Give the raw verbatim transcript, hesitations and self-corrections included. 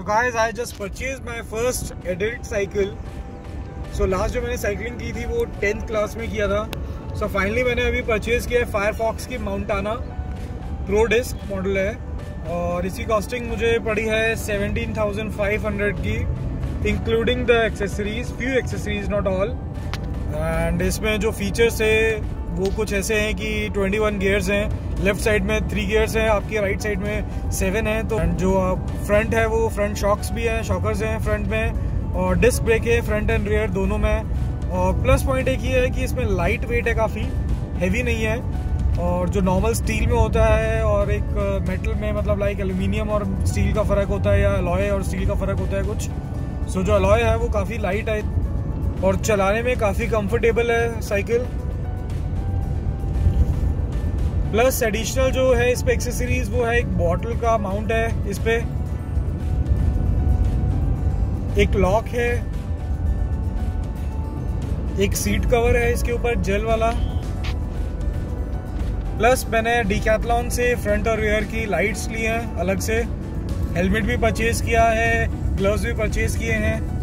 guys, I just purchased my first adult cycle. So last जो मैंने cycling की थी वो टेंथ क्लास में किया था. So finally मैंने अभी परचेज किया है फायरफॉक्स की माउंटाना प्रो डिस्क मॉडल है और इसकी कॉस्टिंग मुझे पड़ी है सेवनटीन थाउजेंड फाइव हंड्रेड की, including the accessories, few accessories not all. And इसमें जो फीचर्स है वो कुछ ऐसे हैं कि ट्वेंटी वन गियर्स हैं, लेफ्ट साइड में थ्री गियर्स हैं, आपकी राइट साइड में सेवन है. तो जो फ्रंट है वो फ्रंट शॉक्स भी हैं, शॉकर्स हैं फ्रंट में, और डिस्क ब्रेक है फ्रंट एंड रियर दोनों में. और प्लस पॉइंट एक ये है कि इसमें लाइट वेट है, काफ़ी हैवी नहीं है. और जो नॉर्मल स्टील में होता है और एक मेटल में, मतलब लाइक एल्यूमिनियम और स्टील का फ़र्क होता है या अलॉय और स्टील का फ़र्क होता है कुछ. सो जो अलॉय है वो काफ़ी लाइट है और चलाने में काफ़ी कंफर्टेबल है साइकिल. प्लस एडिशनल जो है इस पे एक्सेसरीज वो है एक बॉटल का माउंट है, इस पे एक लॉक है, एक सीट कवर है इसके ऊपर जेल वाला. प्लस मैंने डिकैथलॉन से फ्रंट और रियर की लाइट्स ली हैं अलग से. हेलमेट भी परचेज किया है, ग्लव्स भी परचेज किए हैं.